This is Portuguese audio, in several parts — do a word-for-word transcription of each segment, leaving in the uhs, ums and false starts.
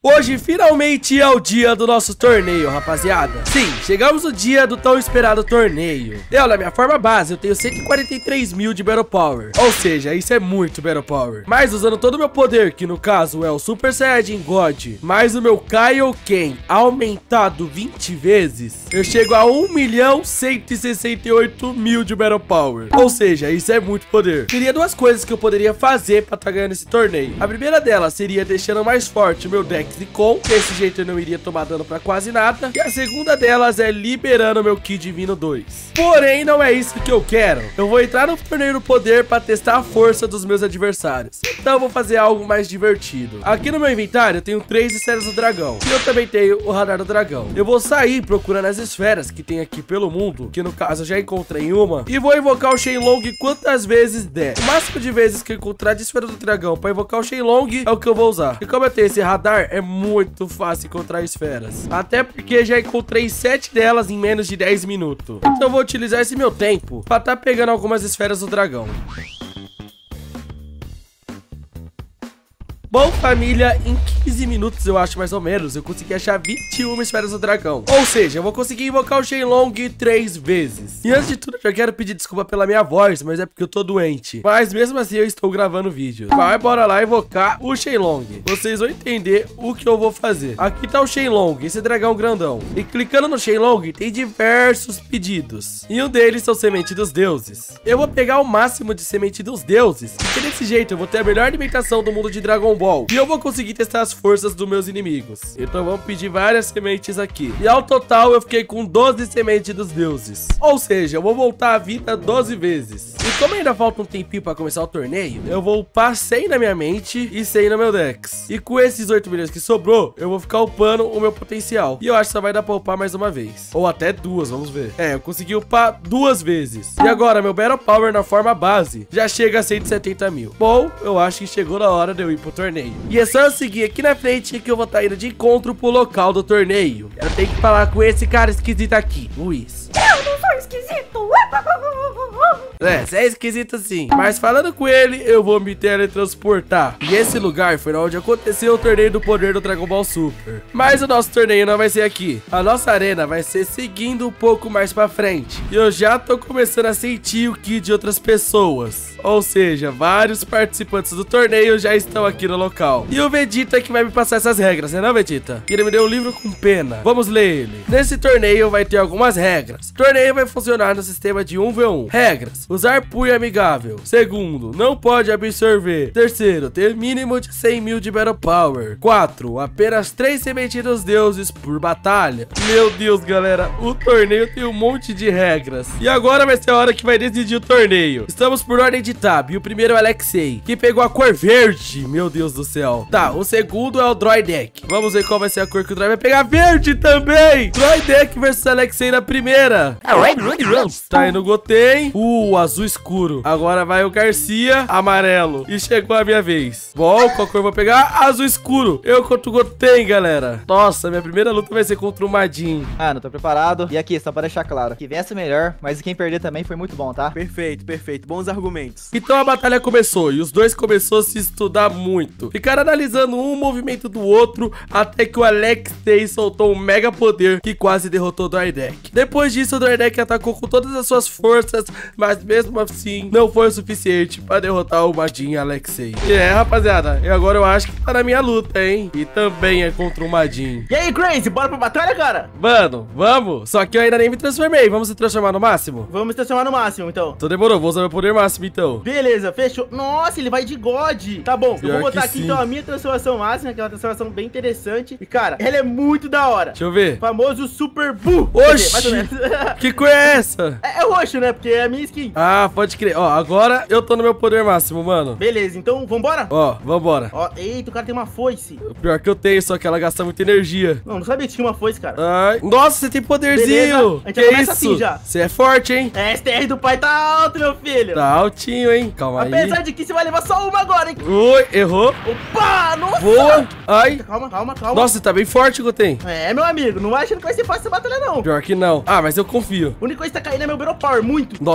Hoje finalmente é o dia do nosso torneio, rapaziada. Sim, chegamos no dia do tão esperado torneio. Eu, na minha forma base, eu tenho cento e quarenta e três mil de Battle Power. Ou seja, isso é muito Battle Power. Mas usando todo o meu poder, que no caso é o Super Saiyajin God, mais o meu Kaioken aumentado vinte vezes, eu chego a um milhão cento e sessenta e oito mil de Battle Power. Ou seja, isso é muito poder. Teria duas coisas que eu poderia fazer pra estar ganhando esse torneio. A primeira delas seria deixando mais forte o meu deck de com, desse jeito eu não iria tomar dano pra quase nada. E a segunda delas é liberando meu Ki Divino dois. Porém, não é isso que eu quero. Eu vou entrar no torneio do poder pra testar a força dos meus adversários. Então eu vou fazer algo mais divertido. Aqui no meu inventário eu tenho três esferas do dragão. E eu também tenho o radar do dragão. Eu vou sair procurando as esferas que tem aqui pelo mundo, que no caso eu já encontrei uma, e vou invocar o Shenlong quantas vezes der. O máximo de vezes que eu encontrar de esfera do dragão pra invocar o Shenlong é o que eu vou usar. E como eu tenho esse radar, é muito fácil encontrar esferas. Até porque já encontrei sete delas em menos de dez minutos. Então eu vou utilizar esse meu tempo pra tá pegando algumas esferas do dragão. Bom, família, em quinze minutos, eu acho mais ou menos, eu consegui achar vinte e uma esferas do dragão. Ou seja, eu vou conseguir invocar o Shenlong três vezes. E antes de tudo, eu já quero pedir desculpa pela minha voz, mas é porque eu tô doente. Mas mesmo assim, eu estou gravando vídeo. Vai, bora lá invocar o Shenlong. Vocês vão entender o que eu vou fazer. Aqui tá o Shenlong, esse dragão grandão. E clicando no Shenlong, tem diversos pedidos. E um deles são semente dos deuses. Eu vou pegar o máximo de semente dos deuses, porque desse jeito eu vou ter a melhor alimentação do mundo de Dragon Ball. E eu vou conseguir testar as forças dos meus inimigos. Então vamos pedir várias sementes aqui. E ao total eu fiquei com doze sementes dos deuses. Ou seja, eu vou voltar a vida doze vezes. E como ainda falta um tempinho pra começar o torneio, eu vou upar cem na minha mente e cem no meu dex. E com esses oito milhões que sobrou, eu vou ficar upando o meu potencial. E eu acho que só vai dar pra upar mais uma vez. Ou até duas, vamos ver. É, eu consegui upar duas vezes. E agora, meu Battle Power na forma base já chega a cento e setenta mil. Bom, eu acho que chegou na hora de eu ir pro torneio. E é só eu seguir aqui na frente que eu vou estar indo de encontro pro local do torneio. Eu tenho que falar com esse cara esquisito aqui, Luiz. Eu não sou esquisito. É, você é esquisito sim. Mas falando com ele, eu vou me teletransportar. E esse lugar foi onde aconteceu o torneio do poder do Dragon Ball Super. Mas o nosso torneio não vai ser aqui. A nossa arena vai ser seguindo um pouco mais pra frente. E eu já tô começando a sentir o Ki de outras pessoas. Ou seja, vários participantes do torneio já estão aqui no local. E o Vegeta que vai me passar essas regras, né não, Vegeta? Ele me deu um livro com pena. Vamos ler ele. Nesse torneio vai ter algumas regras. O torneio vai funcionar no sistema de um contra um. Regras: usar punho amigável. Segundo, não pode absorver. Terceiro, ter mínimo de cem mil de Battle Power. Quatro, apenas três sementes dos deuses por batalha. Meu Deus, galera, o torneio tem um monte de regras. E agora vai ser a hora que vai decidir o torneio. Estamos por ordem de tab. E o primeiro é o Alexei, que pegou a cor verde. Meu Deus do céu. Tá, o segundo é o Droidek. Vamos ver qual vai ser a cor que o Droid vai pegar. Verde também. Droidek versus Alexei na primeira. Tá indo o Goten. Uh, azul escuro. Agora vai o Garcia, amarelo. E chegou a minha vez. Bom, qual cor eu vou pegar? Azul escuro. Eu contra o Goten, galera. Nossa, minha primeira luta vai ser contra o Majin. Ah, não tô preparado. E aqui, só pra deixar claro, que vença melhor, mas quem perder também foi muito bom, tá? Perfeito, perfeito. Bons argumentos. Então a batalha começou e os dois começaram a se estudar muito. Ficaram analisando um movimento do outro até que o Alexei soltou um mega poder que quase derrotou o Droidek. Depois disso, o Droidek atacou com todas as suas forças, mas mesmo assim não foi o suficiente para derrotar o Majin Alexei. E é, rapaziada, e agora eu acho que tá na minha luta, hein? E também é contra o Majin. E aí, Crazy, bora pra batalha, cara? Mano, vamos. Só que eu ainda nem me transformei. Vamos se transformar no máximo? Vamos transformar no máximo, então. Então demorou, vou usar meu poder máximo, então. Beleza, fechou. Nossa, ele vai de God. Tá bom, Pior eu vou botar que aqui sim. então a minha transformação máxima, que é uma transformação bem interessante. E, cara, ela é muito da hora. Deixa eu ver. O famoso Super Buu. Oxi! Mais ou menos. Que cor é essa? É, é roxo, né? Porque é a minha skin. Ah, pode crer. Ó, agora eu tô no meu poder máximo, mano. Beleza, então vambora? Ó, vambora. Ó, eita, o cara tem uma foice. O pior que eu tenho, só que ela gasta muita energia. Não, não sabia que tinha uma foice, cara. Ai. Nossa, você tem poderzinho. Beleza, a gente Que já começa isso? assim já. Você é forte, hein? É, S T R do pai tá alto, meu filho. Tá altinho, hein? Calma aí. Apesar de que você vai levar só uma agora, hein? Ui, errou. Opa, nossa. Voa. Ai. Calma, calma, calma. Nossa, você tá bem forte, Goten. É, meu amigo, não vai achando que vai ser fácil essa batalha, não. Pior que não. Ah, mas eu confio. A única coisa que tá caindo é meu Battle Power, muito. Nossa, eu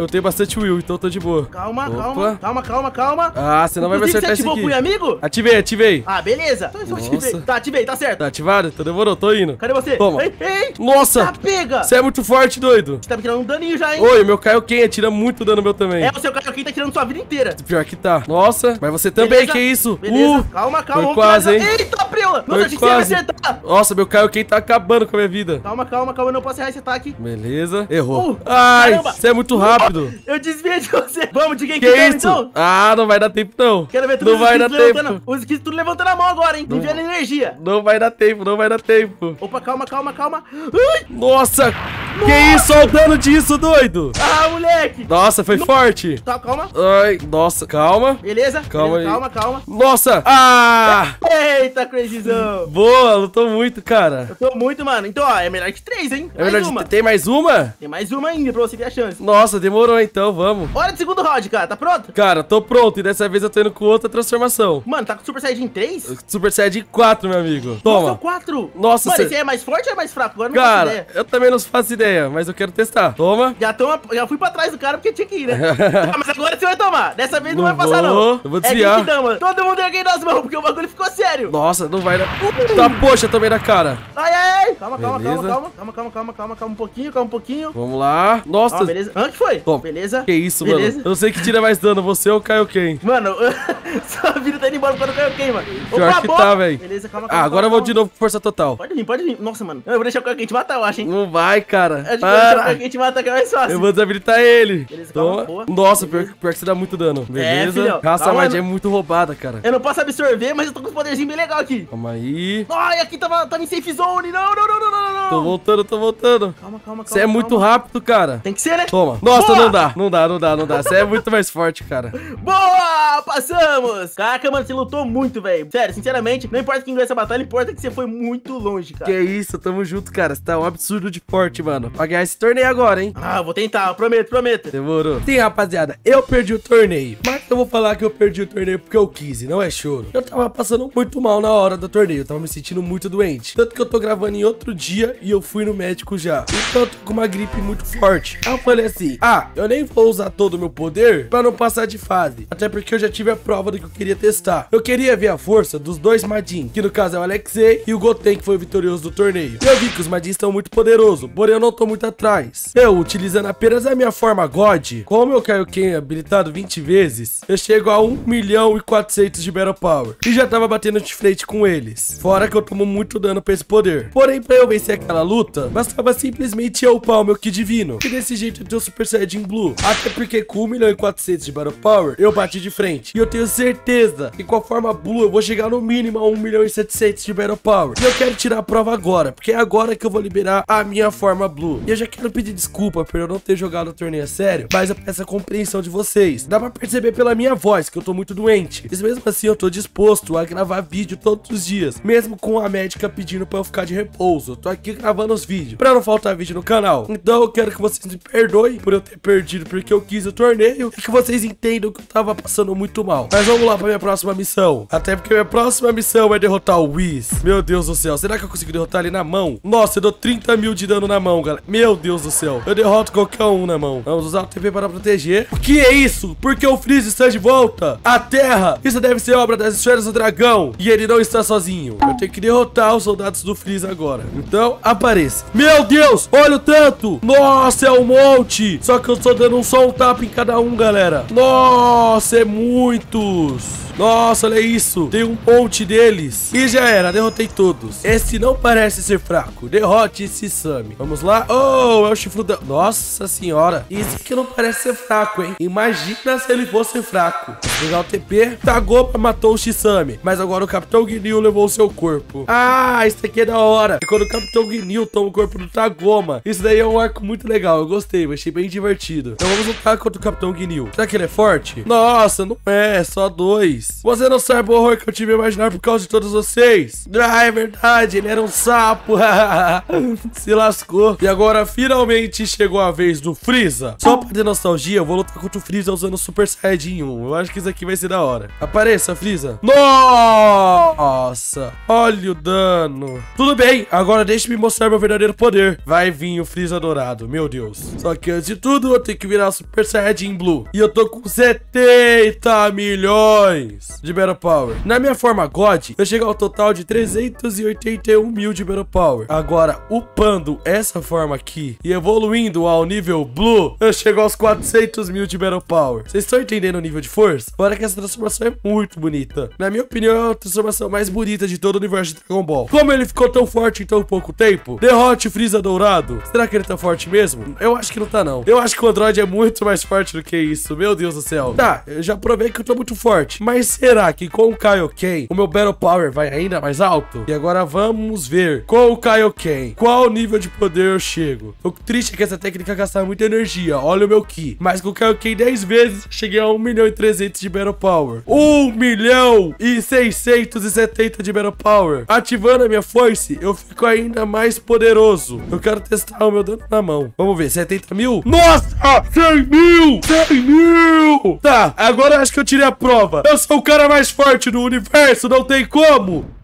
eu tenho bastante will, então eu tô de boa. Calma, Opa. calma, calma, calma, calma. Ah, você não vai me Inclusive, acertar você esse ativou o aqui. punho amigo? Ativei, ativei. Ah, beleza. Então eu ativei. Nossa. Tá, ativei, tá certo. Tá ativado? Então demorou, tô indo. Cadê você? Toma. Ei, ei. Nossa, Tá, pega. você é muito forte, doido. Você tá me tirando um daninho já, hein? Oi, meu Kaioken tira muito dano meu também. É, o seu Kaioken tá tirando sua vida inteira. Pior que tá. Nossa, mas você também, Beleza, que isso? Beleza, Uh, calma, calma. foi vamos quase, finalizar. hein? Eita, Prila. Nossa, Foi achei que você ia me quase. acertar. Nossa, meu Kaioken tá acabando com a minha vida. Calma, calma, calma. Eu não posso errar esse ataque. Beleza, errou. Uh, Ai, caramba. você é muito rápido. Eu desviei de você. Vamos, de quem Que que deu, isso? então? Ah, não vai dar tempo não. Quero ver tudo Não vai dar tempo. Os skins tudo levantando a mão agora, hein? Não. Enviando energia. Não vai dar tempo, não vai dar tempo. Opa, calma, calma, calma. Ai. Nossa, que isso? Olha o dano disso, doido. Ah, moleque. Nossa, foi forte. Tá, calma. Ai, nossa, calma. Beleza? Calma Beleza, aí. calma, calma. Nossa, ah. Eita, crazyzão. Boa, lutou muito, cara. Eu tô muito, mano. Então, ó, é melhor que três, hein? É Mais melhor uma. de... Tem mais uma? Tem mais uma ainda pra você ter a chance. Nossa, demorou então, vamos. Hora de segundo round, cara. Tá pronto? Cara, tô pronto e dessa vez eu tô indo com outra transformação. Mano, tá com Super Saiyajin três? Super Saiyajin quatro, meu amigo. Nossa, Toma. quatro. Nossa, Mano, cê- esse aí é mais forte ou é mais fraco? Agora eu não faço Cara, ideia. eu também não faço ideia, mas eu quero testar. Toma. Já, toma, já fui pra trás do cara porque tinha que ir, né? Ah, mas agora você vai tomar. Dessa vez não, Não vai passar, não. vou, eu vou É desviar. Genkidama. Todo mundo erguei nas mãos porque o bagulho ficou sério. Nossa, não vai dar. Tá, poxa, tomei na cara. Ai, ai, ai. Calma, calma, Beleza. calma, calma. Calma, calma, calma, calma, calma um pouquinho, calma um pouquinho. Vamos lá. Nossa, Calma, beleza. Ah, que foi? Toma. Beleza. que isso, Beleza. mano. Eu sei que tira mais dano, você ou o Kaioken. Mano, sua vida tá indo embora quando eu quem, mano? Pior que boa. tá, velho. Beleza, calma, Ah, calma. agora eu calma, vou de novo com força total. Pode vir, pode vir. Nossa, mano. Eu vou deixar o Kaioken te matar, eu acho, hein? Não vai, cara. Acho que eu vou deixar o Para. Kaioken te matar que é mais fácil. Eu vou desabilitar ele. Beleza, calma, Toma. boa. Nossa, pior, Beleza. pior que você dá muito dano. Beleza. filhão. Raça Calma, Mad é não- muito roubada, cara. Eu não posso absorver, mas eu tô com um poderzinho bem legal aqui. Calma aí. Ai, aqui tava, tava em safe zone. Não, não, não, não, não, não. Tô voltando, tô voltando. Calma, calma, calma. Você é muito calma. rápido, cara. Tem que ser, né? Toma. Nossa, Boa! não dá. Não dá, não dá, não dá. Você é muito mais forte, cara. Boa! Passamos! Caraca, mano, você lutou muito, velho. Sério, sinceramente, não importa quem ganhou essa batalha, importa que você foi muito longe, cara. Que isso, tamo junto, cara. Você tá um absurdo de forte, mano. Pra ganhar esse torneio agora, hein? Ah, eu vou tentar, eu prometo, prometo. Demorou. Sim, rapaziada, eu perdi o torneio. Mas eu vou falar que eu perdi o torneio porque eu quis, e não é choro. Eu tava passando muito mal na hora do torneio. Eu tava me sentindo muito doente. Tanto que eu tô gravando em outro dia e eu fui no médico já. Então eu tô com uma gripe muito forte. Aí eu falei assim: ah, eu nem vou usar todo o meu poder pra não passar de fase. Até porque eu já tive a prova do que eu queria testar. Eu queria ver a força dos dois Majin, que no caso é o Alexei e o Goten, que foi o vitorioso do torneio. Eu vi que os Majin estão muito poderosos, porém eu não tô muito atrás. Eu, utilizando apenas a minha forma God, com o meu Kaioken habilitado vinte vezes, eu chego a um milhão e quatrocentos de Battle Power. E já tava batendo de frente com eles. Fora que eu tomo muito dano pra esse poder. Porém, pra eu vencer aquela luta, bastava simplesmente eu upar o meu Ki Divino. E desse jeito eu tenho o Super Saiyajin Blue. Até porque com um milhão e quatrocentos de Battle Power, eu bati de frente. E eu tenho certeza que com a forma Blue eu vou chegar no mínimo a um milhão e setecentos de Battle Power. E eu quero tirar a prova agora, porque é agora que eu vou liberar a minha forma Blue. E eu já quero pedir desculpa por eu não ter jogado o torneio a sério, mas eu peço a compreensão de vocês. Dá pra perceber pela minha voz que eu tô muito doente. Mas mesmo assim eu tô disposto a gravar vídeo todos os dias, mesmo com a médica pedindo pra eu ficar de repouso. Eu tô aqui gravando os vídeos, pra não faltar vídeo no canal. Então eu quero que vocês me perdoem por eu ter perdido porque eu quis o torneio e que vocês entendam que eu tava passando muito mal. Mas vamos lá pra minha próxima missão. Até porque minha próxima missão é derrotar o Whis. Meu Deus do céu, será que eu consigo derrotar ele na mão? Nossa, eu dou trinta mil de dano na mão, galera. Meu Deus do céu, eu derroto qualquer um na mão. Vamos usar o T P para proteger. O que é isso? Por que o Freeza está de volta? A Terra! Isso deve ser obra das esferas do dragão. E ele não está sozinho. Eu tenho que derrotar os soldados do Freeza agora. Então, apareça. Meu Deus, olha o tanto. Nossa, é um monte. Só que eu tô dando um só um tapa em cada um, galera. Nossa, é muitos. Nossa, olha isso. Tem um monte deles. E já era, derrotei todos. Esse não parece ser fraco. Derrote esse Sami. Vamos lá. Oh, é o chifrudão. Nossa senhora. Esse aqui não parece ser fraco, hein? Imagina se ele fosse fraco. Vou pegar o T P. Tagoma matou o Shisami. Mas agora o Capitão Ginyu levou o seu corpo. Ah, isso aqui é da hora. É quando o Capitão Ginyu toma o corpo do Tagoma. Isso daí é um arco muito legal. Eu gostei, eu achei bem divertido. Então vamos lutar contra o Capitão Ginyu. Será que ele é forte? Nossa, não é. Só dois. Você não sabe o horror que eu tive a imaginar por causa de todos vocês. Ah, é verdade. Ele era um sapo. Se lascou. E agora finalmente chegou a vez do Freeza. Só pra ter nostalgia, eu vou lutar contra o Freeza usando o Super Saiyajin um. Eu acho que isso aqui vai ser da hora. Apareça, Freeza. Nossa. Olha o dano. Tudo bem. Agora deixe-me mostrar meu verdadeiro poder. Vai vir o Freeza dourado, meu Deus. Só que antes de tudo, eu tenho que virar Super Saiyajin Blue. E eu tô com setenta milhões de Battle Power. Na minha forma God, eu chego ao total de trezentos e oitenta e um mil de Battle Power. Agora, upando essa forma aqui e evoluindo ao nível Blue, eu chego aos quatrocentos mil de Battle Power. Vocês estão entendendo o nível de força? Fora que essa transformação é muito bonita. Na minha opinião, é a transformação mais bonita de todo o universo de Dragon Ball. Como ele ficou tão forte em tão pouco tempo? Derrote o Freeza dourado. Será que ele tá forte mesmo? Eu acho que não tá, não. Eu acho que o Android é muito mais forte do que isso. Meu Deus do céu. Tá, eu já provei que eu tô muito forte. Mas será que com o Kaioken o meu Battle Power vai ainda mais alto? E agora vamos ver com o Kaioken qual nível de poder eu chego. O triste é que essa técnica gasta muita energia. Olha o meu Ki. Mas com o Kaioken dez vezes, cheguei a um milhão e trezentos de Battle Power. um milhão e seiscentos e setenta de Battle Power. Ativando a minha Force, eu fico ainda mais poderoso. Eu quero testar o meu dano na mão. Vamos ver, setenta mil? Nossa! cem mil! cem mil! Tá, agora acho que eu tirei a prova. Eu sou o cara mais forte do universo, não tem como!